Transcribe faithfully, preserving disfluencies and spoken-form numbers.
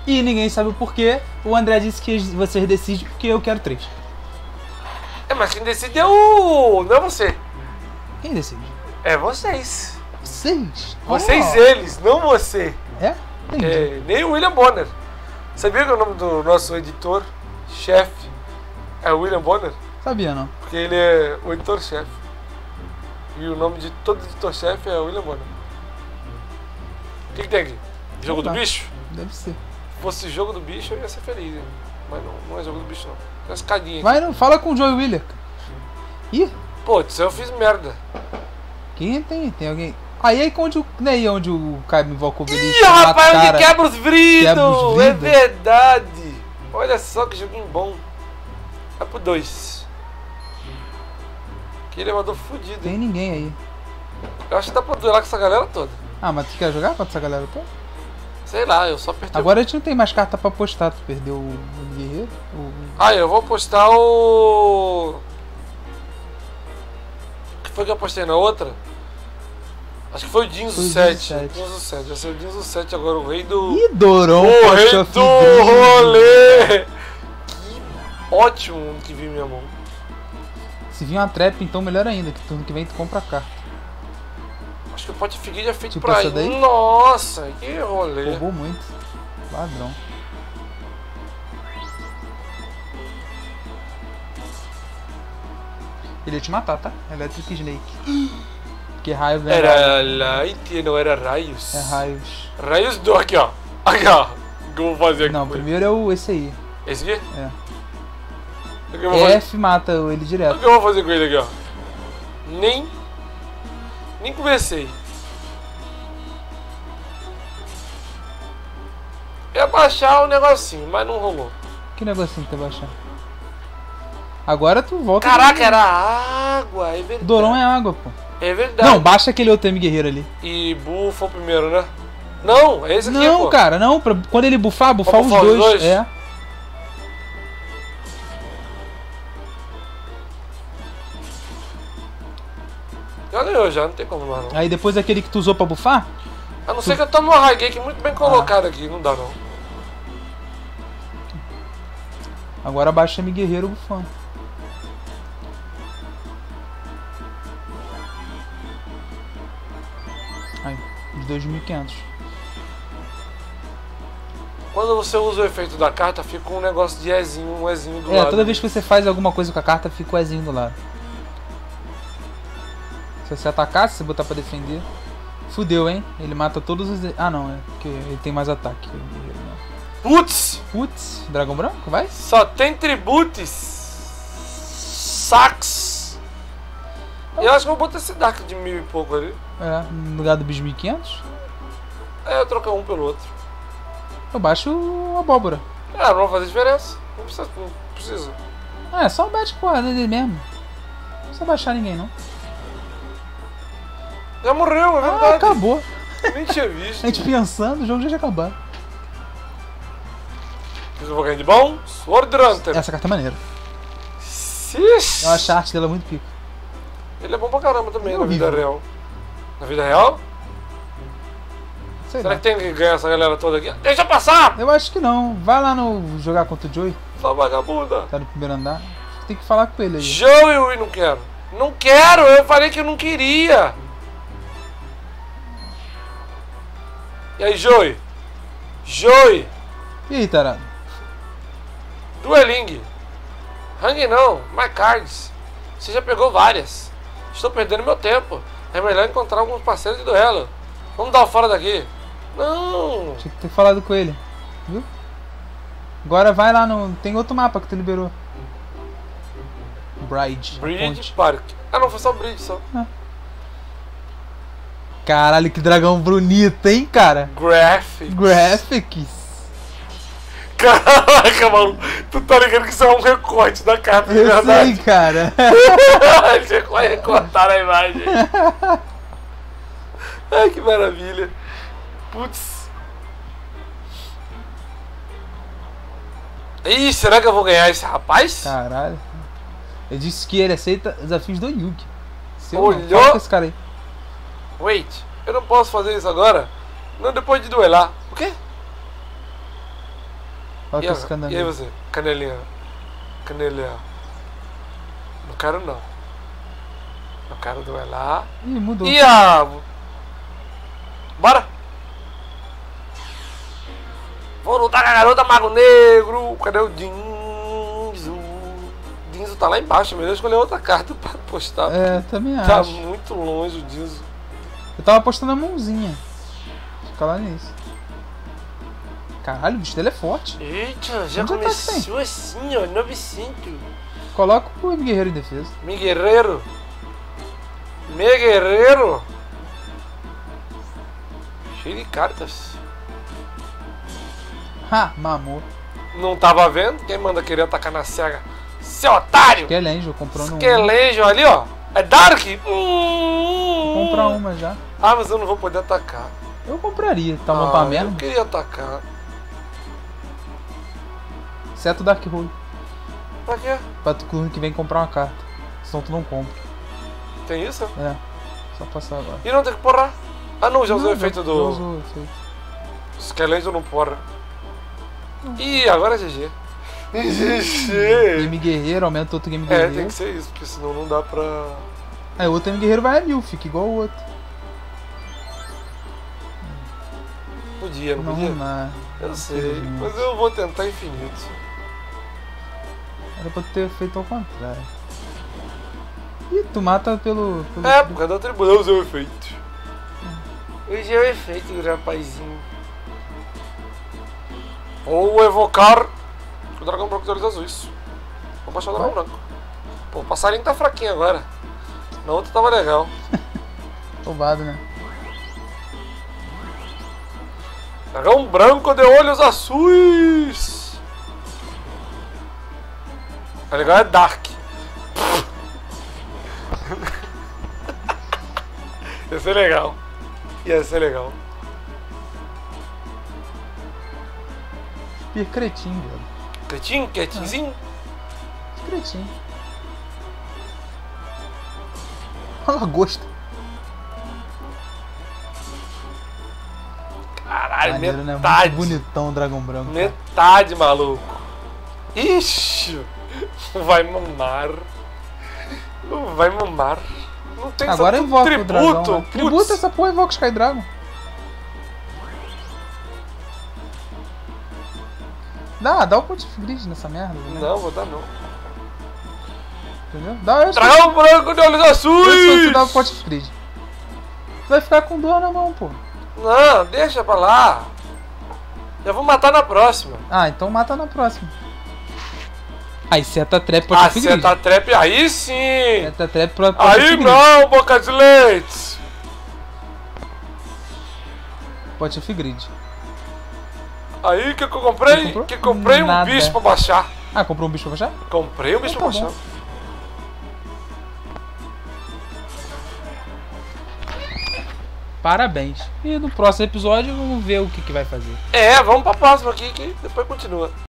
E ninguém sabe o porquê. O André disse que vocês decidem porque eu quero três. É, mas quem decide é o... não é você. Quem decide? É vocês. Vocês? Vocês, Oh. eles, não você. É? Entendi. É, nem o William Bonner. Sabia que o nome do nosso editor, chefe, é o William Bonner? Sabia não. Porque ele é o editor-chefe. E o nome de todo editor-chefe é William Bonner. O que, que tem aqui? Jogo do Tá. bicho? Deve ser. Se fosse jogo do bicho, eu ia ser feliz. Hein? Mas não, não é jogo do bicho, não. Tem uma escadinha aqui. Vai, não. Fala com o Joey William. Ih, Pô, isso eu fiz merda. quem tem? Tem alguém... Aí é onde o... Não é aí onde o Caio me invocou ele Ih, rapaz, onde quebra os vridos! Quebra os É vridos. verdade! Olha só que joguinho bom. Vai pro dois. Que elevador fudido, Tem hein? ninguém aí. Eu acho que dá pra duelar com essa galera toda. Ah, mas tu quer jogar contra essa galera toda? Sei lá, eu só apertei. Agora a gente não tem mais carta pra apostar. Tu perdeu o, o guerreiro? O... Ah, eu vou postar o... O que foi que eu postei na outra? Acho que foi o Dinzo Foi o Dinzo sete. sete. Dinzo sete. Vai ser o Dinzo sete agora, o rei do... Ih, Doron, o rei poxa, do rolê! Que ótimo que vi minha mão. Se vir uma trap, então melhor ainda, que turno que vem tu compra a carta. Acho que o Pote Figueira é feito Tipo pra essa ir. daí? Nossa, que rolê. Roubou muito. Ladrão. Ele ia te matar, tá? Electric Snake. Que raio né? Era light, não era raios. É raios. Raios do aqui, ó. Aqui, ó. O que eu vou fazer aqui? Não, com ele? primeiro é o esse aí. Esse aqui? É. O que eu vou fazer? F mata ele O direto. que eu vou fazer com ele aqui, ó? Nem... Nem conversei. Ia baixar o negocinho, mas não rolou. Que negocinho que tu vai baixar? Agora tu volta. Caraca, era água, é verdade. Doron é água, pô. É verdade. Não, baixa aquele outro M guerreiro ali. E bufa o primeiro, né? Não, é esse aqui, Não, pô. cara, não. Pra, quando ele bufar, bufar os bufar os dois. dois? É. Já ganhou já, não tem como mais não. Aí depois aquele que tu usou pra bufar, A não ser que eu tome uma Highgate muito bem colocada aqui, não dá não. agora baixa M guerreiro bufando. Aí, os dois mil e quinhentos. Quando você usa o efeito da carta, fica um negócio de Ezinho, um Ezinho do É, lado. toda vez que você faz alguma coisa com a carta, fica o Ezinho do lado. Se você atacar, se você botar pra defender, fudeu, hein? Ele mata todos os... Ah, não, é porque ele tem mais ataque. Putz! Putz, dragão branco, vai? Só tem tributes. Sax. Eu acho que eu vou botar esse Dark de mil e pouco ali. É, no lugar do bis mil e quinhentos. É, eu trocar um pelo outro. Eu baixo o abóbora. Ah, não vai fazer diferença. Não precisa. Não precisa. Ah, é só bate porra dele mesmo. Não precisa baixar ninguém, não. Já morreu, é Ah, verdade. acabou. Nem tinha visto. A gente pensando, o jogo já tinha acabado. Fiz um pouquinho de bom. Sword Hunter. Essa carta é maneira. Xiii. Eu acho a arte dela muito pica. Ele é bom pra caramba também É na vida horrível. real. Na vida real? Sei Será lá. que tem que ganhar essa galera toda aqui? Deixa eu passar! Eu acho que não. Vai lá no jogar contra o Joey. Sua vagabunda. Tá no primeiro andar. Tem que falar com ele aí. Joey, eu não quero. Não quero, eu falei que eu não queria. E aí, Joey? Joey, E aí, tarado? Dueling. Hang não, My Cards. Você já pegou várias. Estou perdendo meu tempo. É melhor encontrar alguns parceiros de duelo. Vamos dar o fora daqui. Não. Tinha que ter falado com ele. Viu? Agora vai lá no... Tem outro mapa que tu liberou. Bride. a Bridge ponte. Park. Ah, não, foi só Bridge só. Caralho, que dragão bonito, hein, cara? Graphic. Graphics. Caraca, mano. Tu tá ligado que isso é um recorte da carta, de Eu verdade? sei, cara. Eles recortaram a imagem. Ai, que maravilha. Putz. Ih, será que eu vou ganhar esse rapaz? Caralho. Ele disse que ele aceita desafios do Yugi. Seu Olhou? Fala com esse cara aí. Wait, eu não posso fazer isso agora? Não depois de duelar. O quê? Fala E, com a- esse e aí canelinha. você? Canelinha. Canelinha. Não quero não. Não quero duelar. Ih, mudou. E a... Bora! Vou lutar com a garota Mago Negro. Cadê o Dinzo? O Dinzo tá lá embaixo, melhor escolher outra carta pra postar. É, também Tá acho. muito longe o Dinzo. Eu tava apostando a mãozinha. Fica lá nisso. Caralho, o bicho dele é forte. Eita, já Onde tá que começou assim, ó, novecentos. Coloca o guerreiro em defesa. Mi guerreiro. Mi guerreiro. Cheio de cartas. Ha, mamou. Não tava vendo? Quem manda querer atacar na cega? Seu otário! Skelenjo, comprando um. Skelenjo ali, ó. É Dark? Hum. Vou comprar uma já. Ah, mas eu não vou poder atacar. Eu compraria. Tá bom ah, pra Eu merda. queria atacar. Seto Dark Hole. Pra quê? Pra tu que vem comprar uma carta. Senão tu não compra. Tem isso? É. Só passar agora. E não tem que porrar. Ah não, já usou o Não, efeito já- do... já usou o efeito. Skelenjo não porra. Ih, agora é G G. G G. Game Guerreiro, aumenta outro Game É, Guerreiro. tem que ser isso, porque senão não dá pra... Aí o outro Game Guerreiro vai a mil, fica igual o outro. Podia, não, Não, podia? não. Eu sei, mas eu vou tentar infinito. Era pra ter feito ao contrário. Ih, tu mata pelo. pelo É, por causa da tribo, não usei o efeito. Hoje é o efeito, rapazinho. Ou evocar o dragão branco de olhos azuis. Vou baixar o dragão Vai. branco. Pô, o passarinho tá fraquinho agora. Na outra tava legal. Roubado, né? Dragão branco de olhos azuis. A legal é Dark. Ia ser legal. Ia ser legal. Spear cretinho, velho. Quietinho, quietinhozinho. Cretinho. Uma lagosta. Caralho, Maneiro, né? metade. Muito bonitão o dragão branco. cara. Metade, maluco. Ixi. Vai mamar. Não vai mamar. Não tem Agora essa invoca tributo. o dragão. Né? Putz. Tributa essa porra e invoca o Sky Dragon. Dá, dá o Pontiff Grid nessa merda. Né? Não, vou dar não. Entendeu? Dá, eu acho que Dragão branco de olhos eu sou azuis. tu dá o Pontiff Grid. Tu vai ficar com dor na mão, pô. Não, deixa pra lá. Já vou matar na próxima. Ah, então mata na próxima. Aí seta trap Ah, Pontiff você Grid. tá trap aí sim. Seta trap pra Aí Pontiff Grid. não, boca de leite. Pontiff Grid. Aí que eu comprei, Você comprou? que comprei um Nada. bicho pra baixar. Ah, comprou um bicho pra baixar? Comprei um bicho Então pra tá baixar. Parabéns. E no próximo episódio vamos ver o que, que vai fazer. É, vamos pra próxima aqui que depois continua.